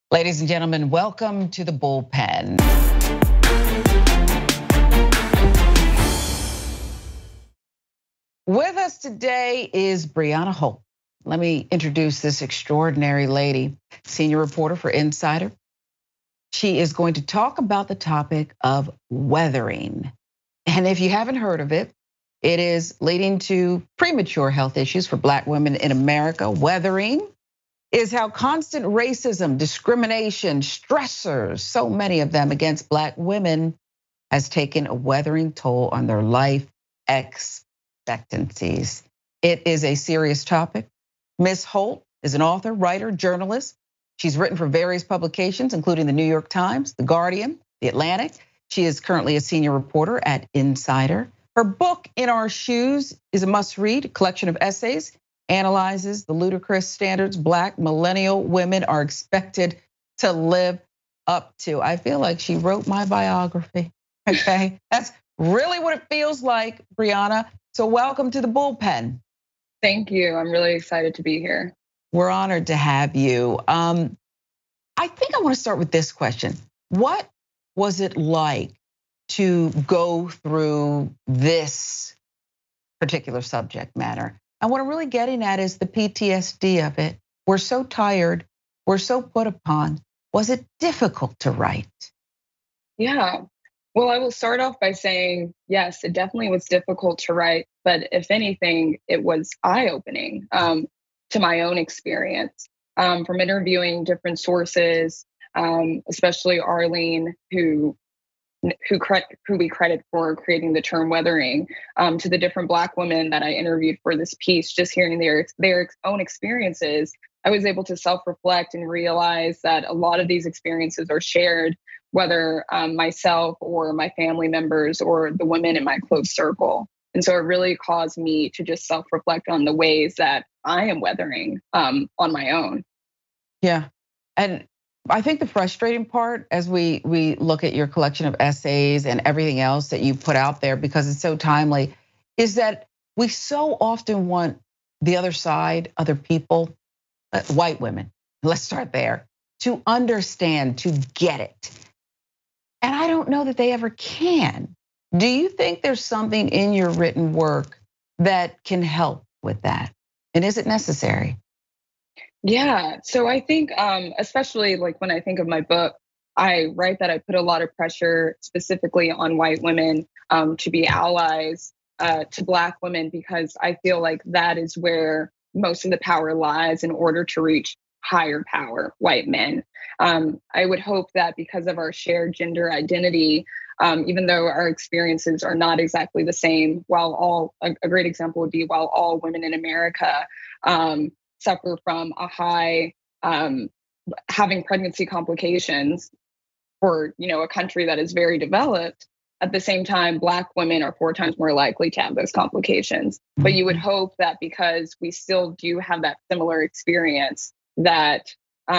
Ladies and gentlemen, welcome to the Bullpen. With us today is Brianna Holt. Let me introduce this extraordinary lady, senior reporter for Insider. She is going to talk about the topic of weathering. And if you haven't heard of it, it is leading to premature health issues for Black women in America. Weathering is how constant racism, discrimination, stressors, so many of them against Black women, has taken a weathering toll on their life expectancies. It is a serious topic. Ms. Holt is an author, writer, journalist. She's written for various publications, including the New York Times, The Guardian, The Atlantic. She is currently a senior reporter at Insider. Her book, In Our Shoes, is a must-read, a collection of essays, analyzes the ludicrous standards Black millennial women are expected to live up to. I feel like she wrote my biography, okay? That's really what it feels like, Brianna. So welcome to the Bullpen. Thank you, I'm really excited to be here. We're honored to have you. I think I wanna start with this question. What was it like to go through this particular subject matter? And what I'm really getting at is the PTSD of it. We're so tired, we're so put upon. Was it difficult to write? Yeah, well, I will start off by saying, yes, it definitely was difficult to write, but if anything, it was eye-opening to my own experience. From interviewing different sources, especially Arlene, who we credit for creating the term weathering, to the different Black women that I interviewed for this piece, just hearing their own experiences, I was able to self-reflect and realize that a lot of these experiences are shared, whether myself or my family members or the women in my close circle. And so it really caused me to just self-reflect on the ways that I am weathering on my own. Yeah, and I think the frustrating part as we look at your collection of essays and everything else that you put out there, because it's so timely, is that we so often want the other side, other people, white women, let's start there, to understand, to get it. And I don't know that they ever can. Do you think there's something in your written work that can help with that? And is it necessary? Yeah, so I think especially like when I think of my book, I write that I put a lot of pressure specifically on white women to be allies to Black women, because I feel like that is where most of the power lies in order to reach higher power, white men. I would hope that because of our shared gender identity, even though our experiences are not exactly the same, a great example would be while all women in America suffer from a high having pregnancy complications for a country that is very developed. At the same time, Black women are 4 times more likely to have those complications. But you would hope that because we still do have that similar experience, that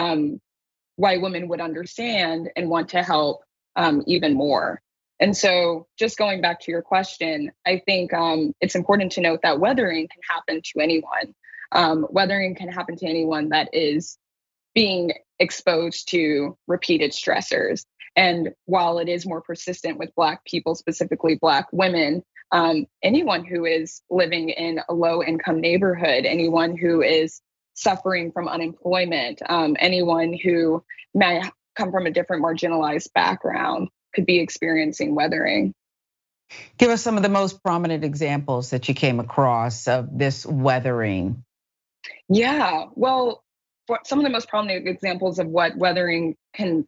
white women would understand and want to help even more. And so just going back to your question, I think it's important to note that weathering can happen to anyone. Weathering can happen to anyone that is being exposed to repeated stressors. And while it is more persistent with Black people, specifically Black women, anyone who is living in a low-income neighborhood, anyone who is suffering from unemployment, anyone who may come from a different marginalized background could be experiencing weathering. Give us some of the most prominent examples that you came across of this weathering. Yeah, well, some of the most prominent examples of what weathering can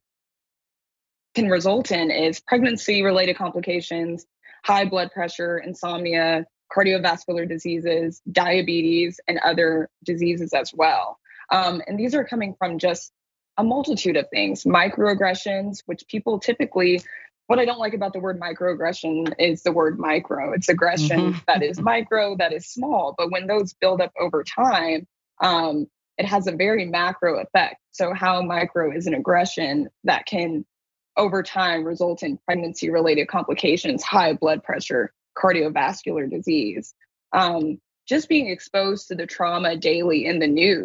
result in is pregnancy-related complications, high blood pressure, insomnia, cardiovascular diseases, diabetes, and other diseases as well. And these are coming from just a multitude of things. Microaggressions, which people typically, what I don't like about the word microaggression is the word micro. It's aggression that is micro, that is small. But when those build up over time, it has a very macro effect. So how micro is an aggression that can over time result in pregnancy-related complications, high blood pressure, cardiovascular disease. Just being exposed to the trauma daily in the news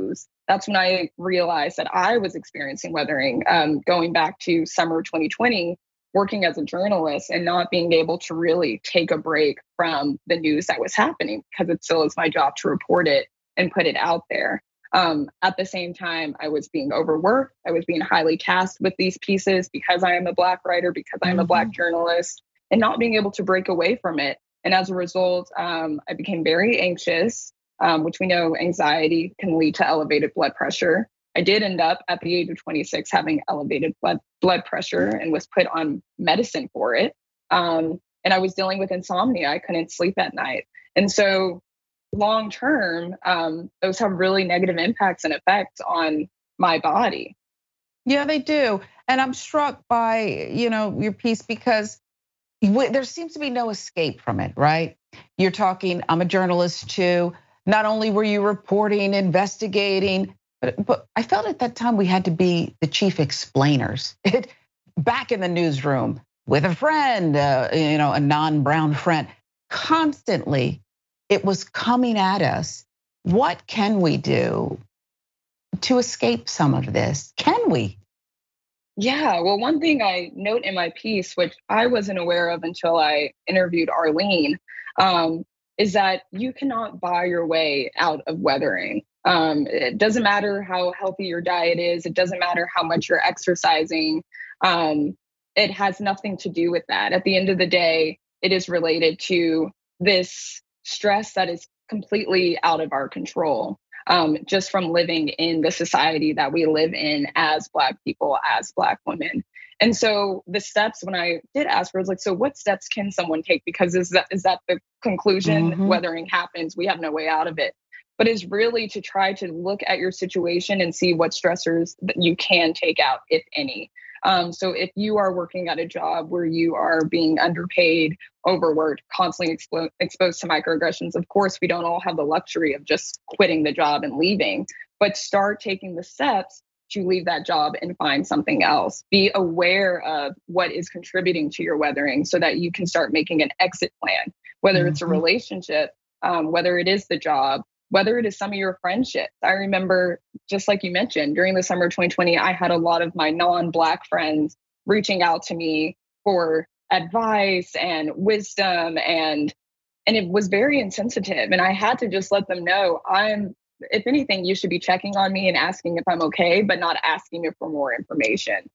that's when I realized that I was experiencing weathering, going back to summer 2020, working as a journalist and not being able to really take a break from the news that was happening because it still is my job to report it and put it out there. At the same time, I was being overworked. I was being highly tasked with these pieces because I am a Black writer, because I am a Black journalist, and not being able to break away from it. And as a result, I became very anxious, which we know anxiety can lead to elevated blood pressure. I did end up at the age of 26 having elevated blood pressure and was put on medicine for it. And I was dealing with insomnia. I couldn't sleep at night. And so long term, those have really negative impacts and effects on my body. Yeah, they do. And I'm struck by, your piece because there seems to be no escape from it, right? You're talking, I'm a journalist too. Not only were you reporting, investigating, but I felt at that time we had to be the chief explainers. Back in the newsroom with a friend, a non-brown friend, constantly it was coming at us. What can we do to escape some of this? Can we? Yeah, well, one thing I note in my piece, which I wasn't aware of until I interviewed Arlene, is that you cannot buy your way out of weathering. It doesn't matter how healthy your diet is. It doesn't matter how much you're exercising. It has nothing to do with that. At the end of the day, it is related to this stress that is completely out of our control. Just from living in the society that we live in as Black people, as Black women. And so the steps, when I did ask her, I was like, so what steps can someone take? Because is that the conclusion? Weathering happens, we have no way out of it. But it's really to try to look at your situation and see what stressors that you can take out, if any. So if you are working at a job where you are being underpaid, overworked, constantly exposed to microaggressions, of course, we don't all have the luxury of just quitting the job and leaving, but start taking the steps to leave that job and find something else. Be aware of what is contributing to your weathering so that you can start making an exit plan, whether it's a relationship, whether it is the job, whether it is some of your friendships. I remember, just like you mentioned, during the summer of 2020, I had a lot of my non-Black friends reaching out to me for advice and wisdom, and it was very insensitive. And I had to just let them know, if anything, you should be checking on me and asking if I'm okay, but not asking me for more information.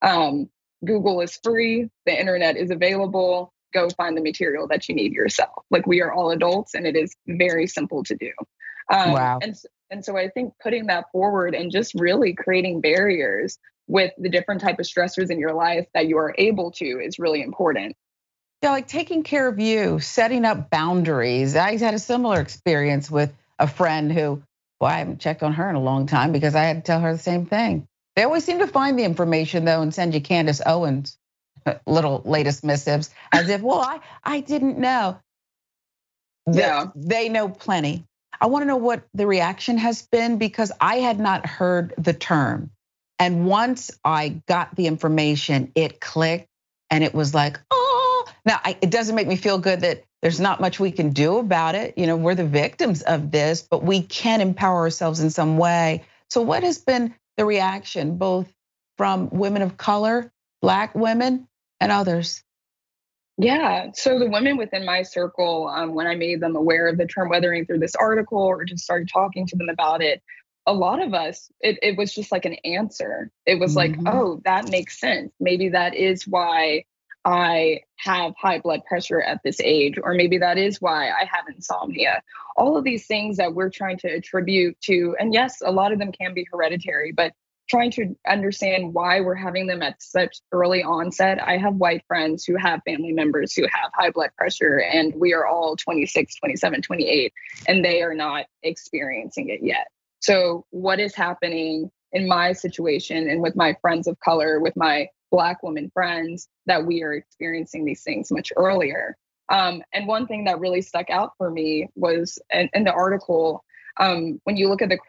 Google is free. The internet is available. Go find the material that you need yourself. Like, we are all adults and it is very simple to do. Wow. And so I think putting that forward and just really creating barriers with the different type of stressors in your life that you are able to is really important. Yeah, like taking care of you, setting up boundaries. I had a similar experience with a friend who, well, I haven't checked on her in a long time because I had to tell her the same thing. They always seem to find the information though and send you Candace Owens' little latest missives as if, well, I didn't know. Yeah. They know plenty. I want to know what the reaction has been because I had not heard the term. And once I got the information, it clicked and it was like, oh, now it doesn't make me feel good that there's not much we can do about it. We're the victims of this, but we can empower ourselves in some way. So what has been the reaction both from women of color, Black women, and others? Yeah, so the women within my circle, when I made them aware of the term weathering through this article or just started talking to them about it, a lot of us, it was just like an answer. It was like, oh, that makes sense. Maybe that is why I have high blood pressure at this age, or maybe that is why I have insomnia. All of these things that we're trying to attribute to, and yes, a lot of them can be hereditary, but trying to understand why we're having them at such early onset. I have white friends who have family members who have high blood pressure, and we are all 26, 27, 28, and they are not experiencing it yet. So what is happening in my situation and with my friends of color, with my Black women friends, that we are experiencing these things much earlier? And one thing that really stuck out for me was in the article, when you look at the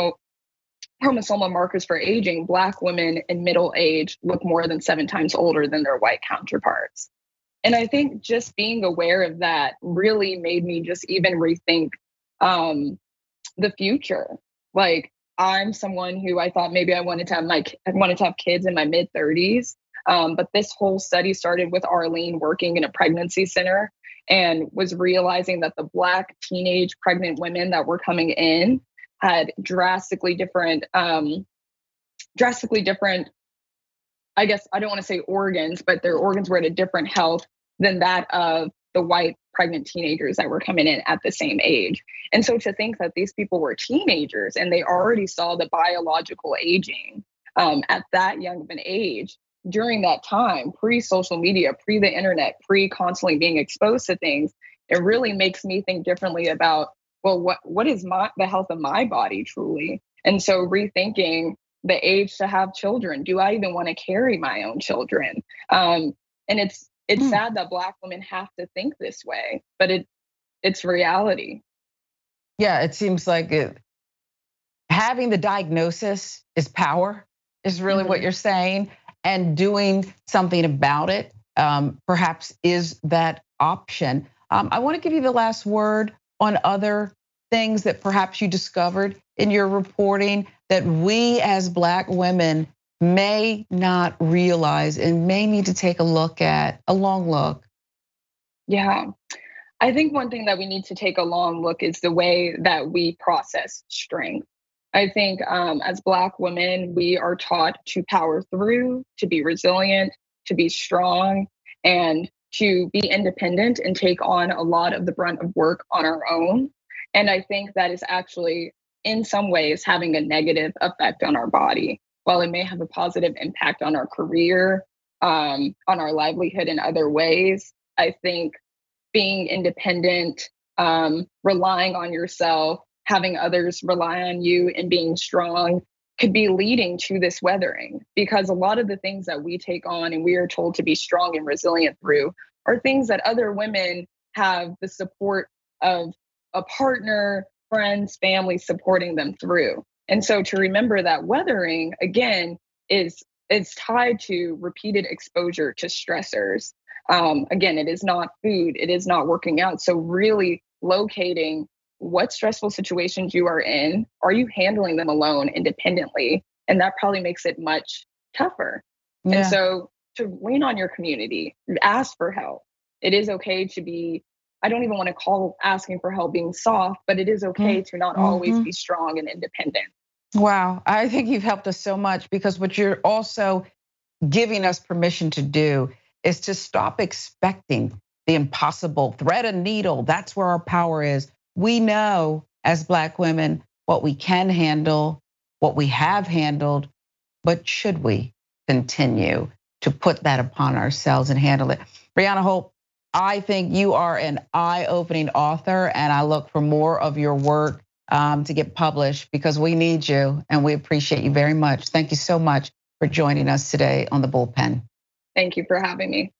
chromosomal markers for aging, Black women in middle age look more than 7 times older than their white counterparts. And I think just being aware of that really made me just even rethink the future. Like, I'm someone who I thought maybe I wanted to have kids in my mid-30s. But this whole study started with Arlene working in a pregnancy center and was realizing that the Black teenage pregnant women that were coming in had drastically different, I guess I don't want to say organs, but their organs were at a different health than that of the white pregnant teenagers that were coming in at the same age. And so to think that these people were teenagers and they already saw the biological aging at that young of an age during that time, pre-social media, pre the internet, pre constantly being exposed to things, it really makes me think differently about, well, what is the health of my body truly? And so rethinking the age to have children. Do I even want to carry my own children? And it's sad that Black women have to think this way, but it's reality. Yeah, it seems like having the diagnosis is power, is really what you're saying, and doing something about it perhaps is that option. I want to give you the last word on other things that perhaps you discovered in your reporting that we as Black women may not realize and may need to take a long look. Yeah. I think one thing that we need to take a long look is the way that we process strength. I think as Black women, we are taught to power through, to be resilient, to be strong, and to be independent and take on a lot of the brunt of work on our own. And I think that is actually, in some ways, having a negative effect on our body. While it may have a positive impact on our career, on our livelihood in other ways, I think being independent, relying on yourself, having others rely on you, and being strong could be leading to this weathering, because a lot of the things that we take on and we are told to be strong and resilient through are things that other women have the support of a partner, friends, family supporting them through. And so to remember that weathering, again, is tied to repeated exposure to stressors. Again, it is not food, it is not working out. So really locating what stressful situations you are in, are you handling them alone independently? And that probably makes it much tougher. Yeah. And so to lean on your community, ask for help. It is okay to be, I don't even want to call asking for help being soft, but it is okay to not always be strong and independent. Wow, I think you've helped us so much, because what you're also giving us permission to do is to stop expecting the impossible. Thread a needle, that's where our power is. We know as Black women what we can handle, what we have handled, but should we continue to put that upon ourselves and handle it? Brianna Holt, I think you are an eye-opening author, and I look for more of your work to get published, because we need you and we appreciate you very much. Thank you so much for joining us today on the Bullpen. Thank you for having me.